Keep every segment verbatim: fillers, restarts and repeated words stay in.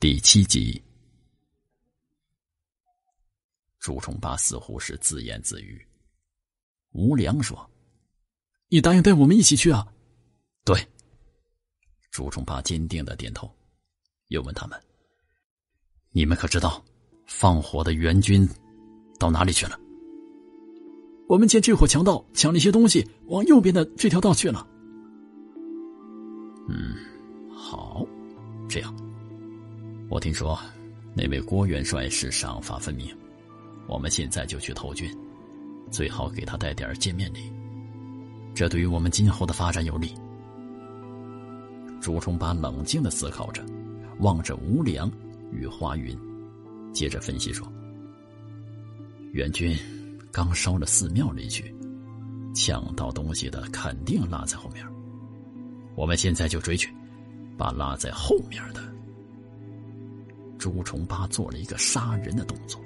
第七集。朱重八似乎是自言自语。吴良说：“ 你答应带我们一起去啊？” 对。朱重八坚定地点头，又问他们：“你们可知道放火的援军到哪里去了？” 我们见这伙强盗抢了一些东西，往右边的这条道去了。 嗯，好，这样，我听说那位郭元帅是赏罚分明，我们现在就去投军，最好给他带点见面礼，这对于我们今后的发展有利。朱重八冷静地思考着，望着吴良与花云，接着分析说：“援军刚烧了寺庙离去，抢到东西的肯定落在后面，我们现在就追去，把落在后面的。”朱重八做了一个杀人的动作。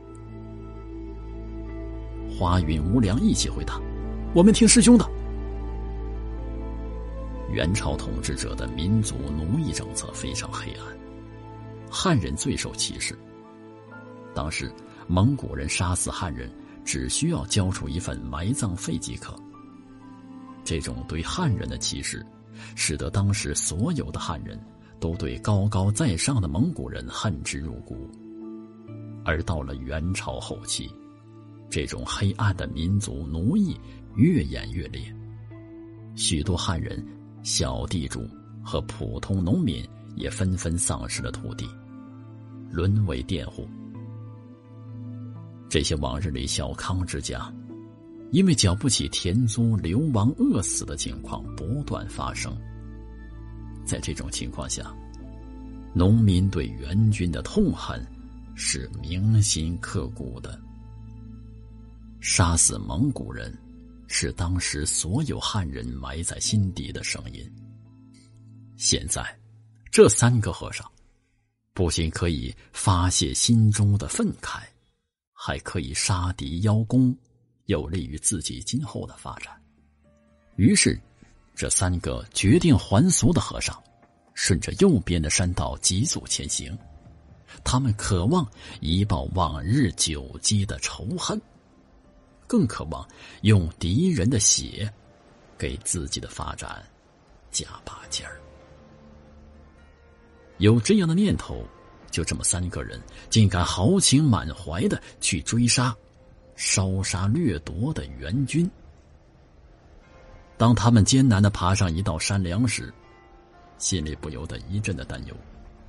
花云、吴良一起回答：“ 我们听师兄的。” 元朝统治者的民族奴役政策非常黑暗，汉人最受歧视。当时蒙古人杀死汉人只需要交出一份埋葬费即可。这种对汉人的歧视使得当时所有的汉人都对高高在上的蒙古人恨之入骨。而到了元朝后期，这种黑暗的民族奴役越演越烈，许多汉人、小地主和普通农民也纷纷丧失了土地，沦为佃户。这些往日里小康之家，因为缴不起田租，流亡饿死的情况不断发生。在这种情况下，农民对援军的痛恨是铭心刻骨的。杀死蒙古人是当时所有汉人埋在心底的声音。现在这三个和尚不仅可以发泄心中的愤慨，还可以杀敌邀功，有利于自己今后的发展。于是这三个决定还俗的和尚顺着右边的山道急速前行，他们渴望一报往日久积的仇恨，更渴望用敌人的血给自己的发展加把劲儿。有这样的念头，就这么三个人竟敢豪情满怀地去追杀、烧杀掠夺的援军。当他们艰难地爬上一道山梁时，心里不由得一阵的担忧。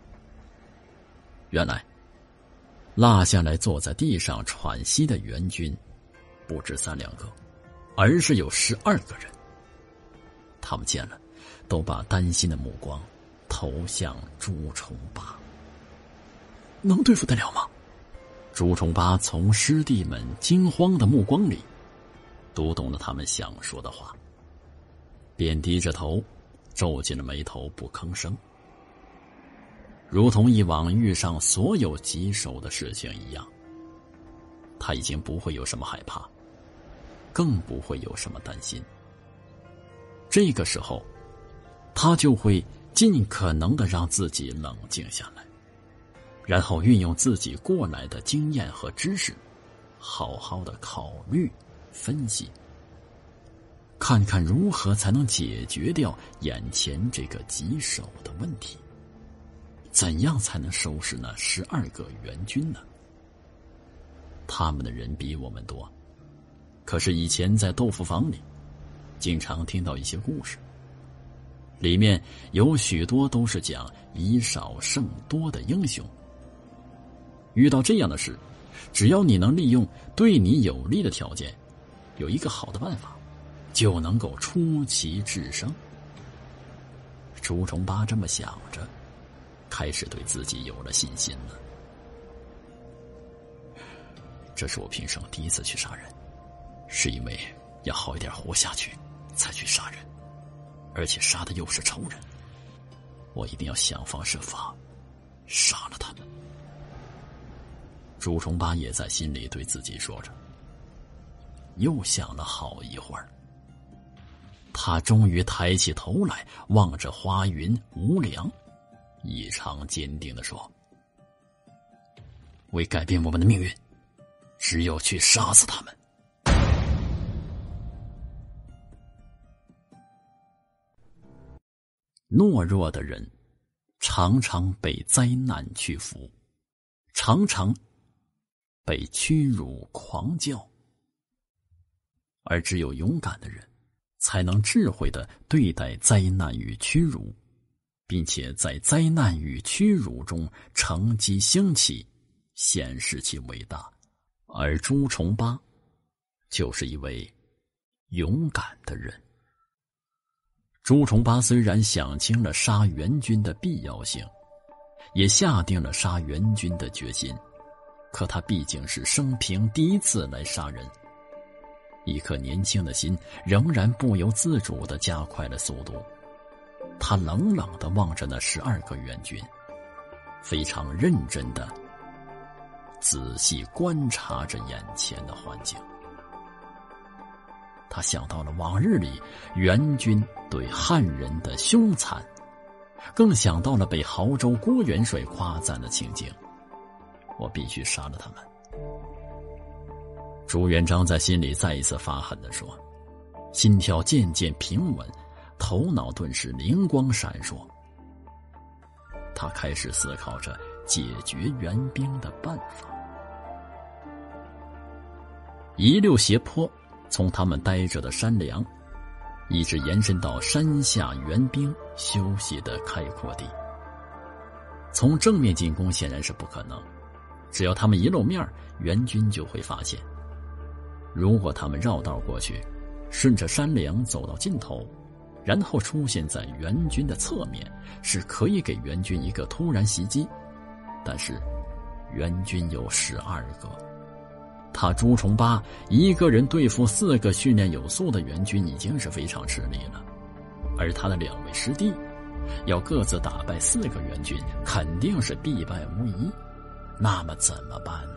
原来落下来坐在地上喘息的援军不止三两个，而是有十二个人。他们见了，都把担心的目光投向朱重八。 能对付得了吗？ 朱重八从师弟们惊慌的目光里读懂了他们想说的话，便低着头皱紧了眉头，不吭声，如同以往遇上所有棘手的事情一样。他已经不会有什么害怕，更不会有什么担心。这个时候他就会尽可能的让自己冷静下来，然后运用自己过来的经验和知识，好好的考虑分析，看看如何才能解决掉眼前这个棘手的问题。怎样才能收拾那十二个援军呢？他们的人比我们多，可是以前在豆腐坊里经常听到一些故事，里面有许多都是讲以少胜多的英雄。遇到这样的事，只要你能利用对你有利的条件，有一个好的办法，就能够出奇制胜。朱重八这么想着，开始对自己有了信心了。这是我平生第一次去杀人，是因为要好一点活下去才去杀人，而且杀的又是仇人，我一定要想方设法杀了他们。朱重八也在心里对自己说着。又想了好一会儿，他终于抬起头来，望着花云、吴良，异常坚定地说： 为改变我们的命运，只有去杀死他们。懦弱的人常常被灾难屈服，常常被屈辱狂叫，而只有勇敢的人才能智慧地对待灾难与屈辱，并且在灾难与屈辱中乘机兴起，显示其伟大。而朱重八就是一位勇敢的人。朱重八虽然想清了杀元军的必要性，也下定了杀元军的决心，可他毕竟是生平第一次来杀人，一颗年轻的心仍然不由自主地加快了速度。他冷冷地望着那十二个援军，非常认真地仔细观察着眼前的环境。他想到了往日里元军对汉人的凶残，更想到了被亳州郭元帅夸赞的情景。我必须杀了他们。朱元璋在心里再一次发狠地说，心跳渐渐平稳，头脑顿时灵光闪烁。他开始思考着解决援兵的办法。一溜斜坡从他们待着的山梁一直延伸到山下援兵休息的开阔地。从正面进攻显然是不可能，只要他们一露面，援军就会发现。如果他们绕道过去，顺着山梁走到尽头，然后出现在援军的侧面，是可以给援军一个突然袭击。但是援军有十二个，他朱重八一个人对付四个训练有素的援军已经是非常吃力了，而他的两位师弟要各自打败四个援军，肯定是必败无疑。那么怎么办呢？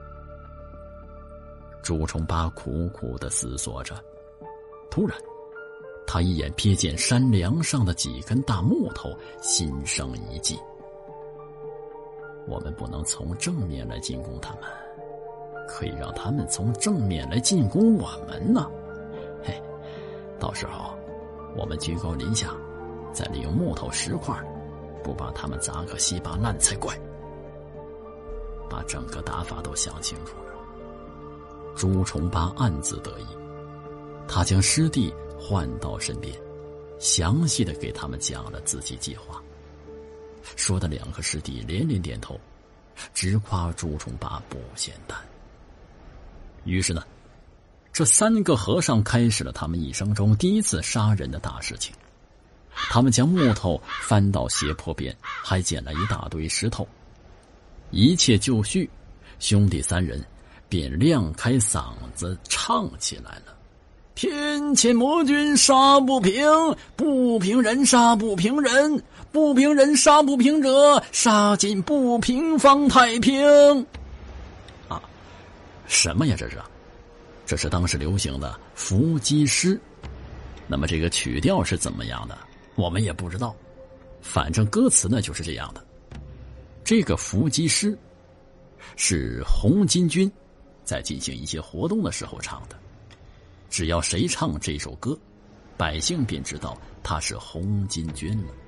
朱重八苦苦地思索着，突然他一眼瞥见山梁上的几根大木头，心生一计。我们不能从正面来进攻他们，可以让他们从正面来进攻我们呢。嘿，到时候我们居高临下，再利用木头石块，不把他们砸个稀巴烂才怪。把整个打法都想清楚了。朱重八暗自得意，他将师弟唤到身边，详细的给他们讲了自己计划。说的两个师弟连连点头，直夸朱重八不简单。于是呢，这三个和尚开始了他们一生中第一次杀人的大事情。他们将木头翻到斜坡边，还捡了一大堆石头。一切就绪，兄弟三人便亮开嗓子唱起来了：天堑魔君杀不平，不平人杀不平人，不平人杀不平者，杀尽不平方太平。啊，什么呀这是？这是当时流行的伏击诗。那么这个曲调是怎么样的，我们也不知道，反正歌词呢就是这样的。这个伏击诗是红巾军在进行一些活动的时候唱的，只要谁唱这首歌，百姓便知道他是红巾军了。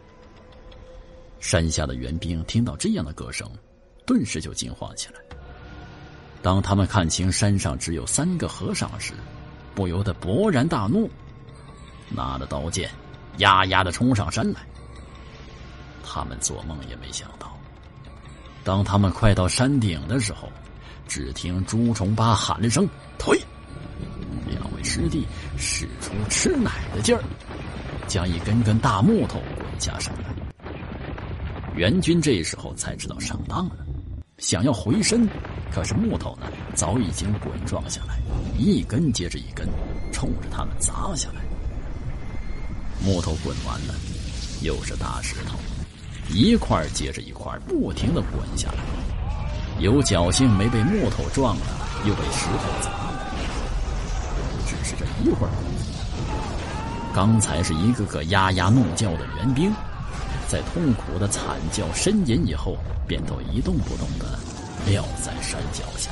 山下的援兵听到这样的歌声，顿时就惊慌起来。当他们看清山上只有三个和尚时，不由得勃然大怒，拿了刀剑呀呀地冲上山来。他们做梦也没想到，当他们快到山顶的时候，只听朱重八喊了声退，两位师弟使出吃奶的劲儿，将一根根大木头滚下山来。援军这时候才知道上当了，想要回身，可是木头呢早已经滚撞下来，一根接着一根冲着他们砸下来。木头滚完了，又是大石头，一块接着一块不停地滚下来，有侥幸没被木头撞了，又被石头砸了。只是这一会儿功夫，刚才是一个个呀呀怒叫的援兵，在痛苦的惨叫呻吟以后，便都一动不动地撂在山脚下，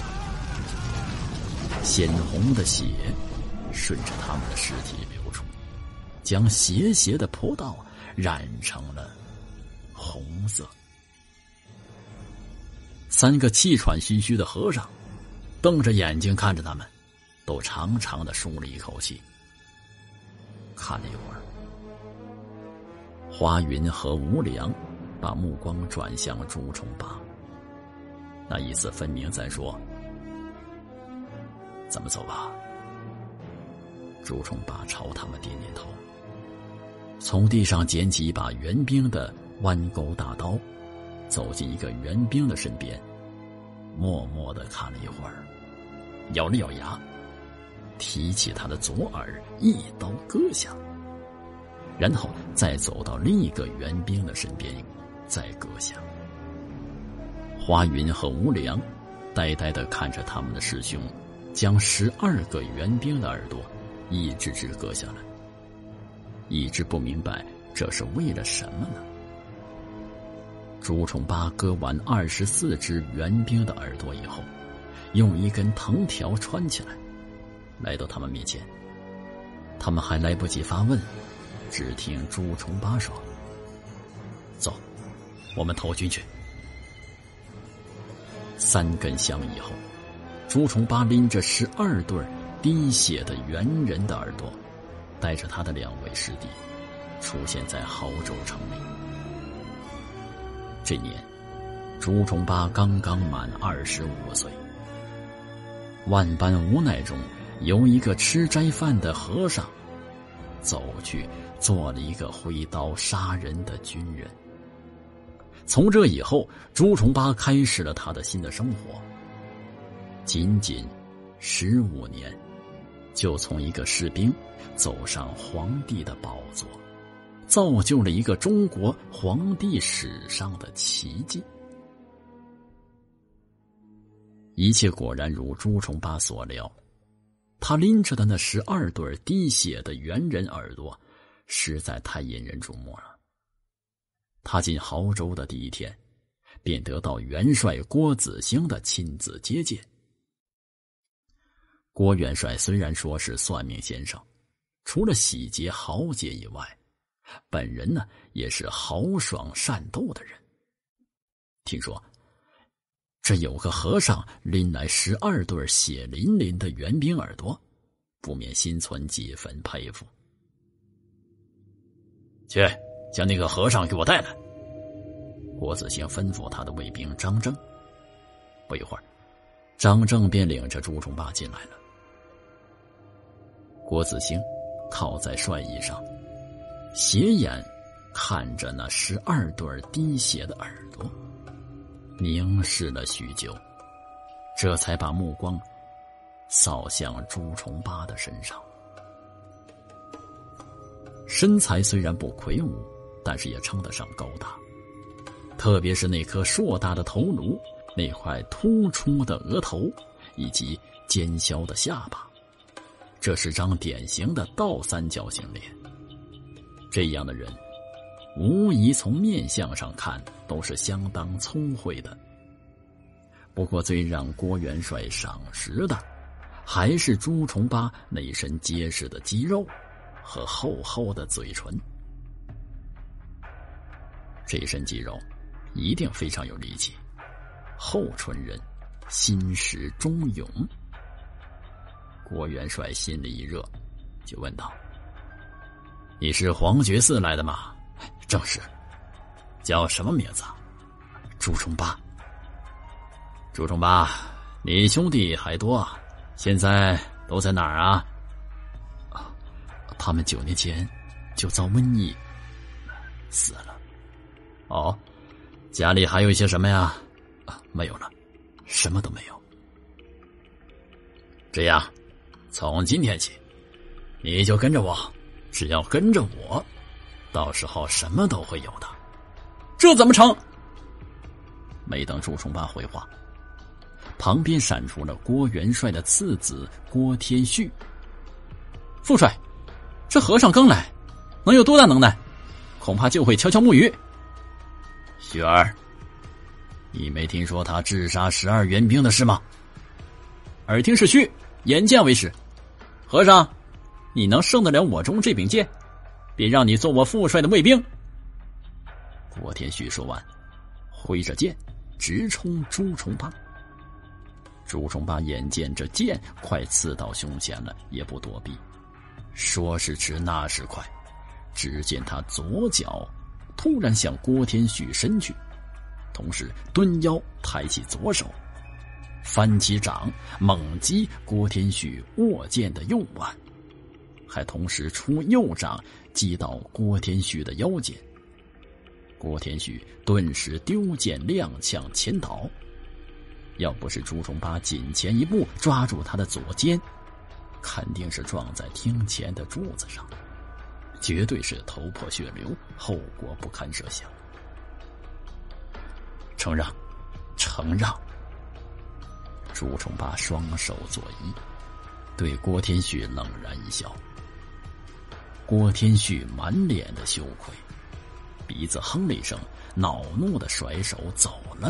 鲜红的血顺着他们的尸体流出，将斜斜的坡道染成了红色。三个气喘吁吁的和尚瞪着眼睛看着他们，都长长的舒了一口气。看了一会儿，花云和吴良把目光转向朱重八，那意思分明在说：咱们走吧。朱重八朝他们点点头，从地上捡起一把援兵的弯钩大刀，走进一个援兵的身边，默默地看了一会儿，咬了咬牙，提起他的左耳一刀割下，然后再走到另一个援兵的身边再割下。花云和吴良呆呆地看着他们的师兄将十二个援兵的耳朵一只只割下来，一直不明白这是为了什么呢。朱重八割完二十四只援兵的耳朵以后，用一根藤条穿起来，来到他们面前。他们还来不及发问，只听朱重八说：走，我们投军去。三根香以后，朱重八拎着十二对滴血的猿人的耳朵，带着他的两位师弟出现在亳州城里。这年朱重八刚刚满二十五岁，万般无奈中，由一个吃斋饭的和尚走去做了一个挥刀杀人的军人。从这以后，朱重八开始了他的新的生活。仅仅十五年，就从一个士兵走上皇帝的宝座，造就了一个中国皇帝史上的奇迹。一切果然如朱重八所料，他拎着的那十二对滴血的猿人耳朵实在太引人注目了。他进亳州的第一天，便得到元帅郭子兴的亲自接见。郭元帅虽然说是算命先生，除了喜结豪杰以外，本人呢也是豪爽善斗的人。听说这有个和尚拎来十二对血淋淋的援兵耳朵，不免心存几分佩服。去，将那个和尚给我带来。郭子兴吩咐他的卫兵张正。不一会儿，张正便领着朱重八进来了。郭子兴靠在帅椅上，斜眼看着那十二对滴血的耳朵，凝视了许久，这才把目光扫向朱重八的身上。身材虽然不魁梧，但是也称得上高大，特别是那颗硕大的头颅，那块突出的额头，以及尖削的下巴，这是张典型的倒三角形脸。这样的人无疑从面相上看都是相当聪慧的。不过最让郭元帅赏识的还是朱重八那一身结实的肌肉和厚厚的嘴唇。这一身肌肉一定非常有力气，厚唇人，心识忠勇。郭元帅心里一热，就问道：你是黄觉寺来的吗？正是。叫什么名字？朱重八。朱重八，你兄弟还多啊，现在都在哪儿啊？啊，他们九年前就遭瘟疫死了。哦，家里还有一些什么呀？啊，没有了，什么都没有。这样，从今天起，你就跟着我，只要跟着我，到时候什么都会有的。 这怎么成？ 没等朱重八回话，旁边闪出了郭元帅的次子郭天旭。 副帅，这和尚刚来，能有多大能耐？恐怕就会敲敲木鱼。 旭儿， 你没听说他智杀十二援兵的事吗？ 耳听是虚，眼见为实。和尚，你能胜得了我中这柄剑，便让你做我副帅的卫兵。 郭天旭说完，挥着剑直冲朱重八。朱重八眼见这剑快刺到胸前了，也不躲避，说时迟那时快，只见他左脚突然向郭天旭伸去，同时蹲腰抬起左手，翻起掌猛击郭天旭握剑的右腕，还同时出右掌击到郭天旭的腰间。郭天旭顿时丢剑踉跄前倒，要不是朱重八紧前一步抓住他的左肩，肯定是撞在厅前的柱子上，绝对是头破血流，后果不堪设想。承让，承让！朱重八双手左移，对郭天旭冷然一笑。郭天旭满脸的羞愧，鼻子哼了一声，恼怒的甩手走了。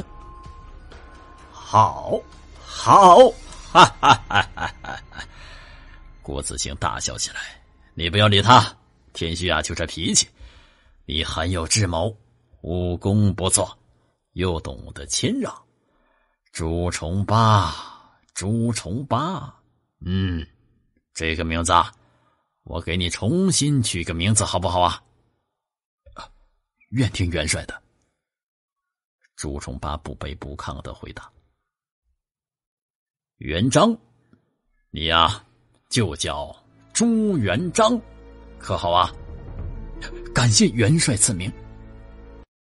好，好，哈哈哈哈哈！郭子兴大笑起来。你不要理他，天旭啊，就这脾气。你很有智谋，武功不错，又懂得谦让。朱重八，朱重八，嗯，这个名字啊，我给你重新取个名字好不好啊？啊，愿听元帅的。朱重八不卑不亢的回答。元璋，你呀，就叫朱元璋，可好啊？ 感谢元帅赐名。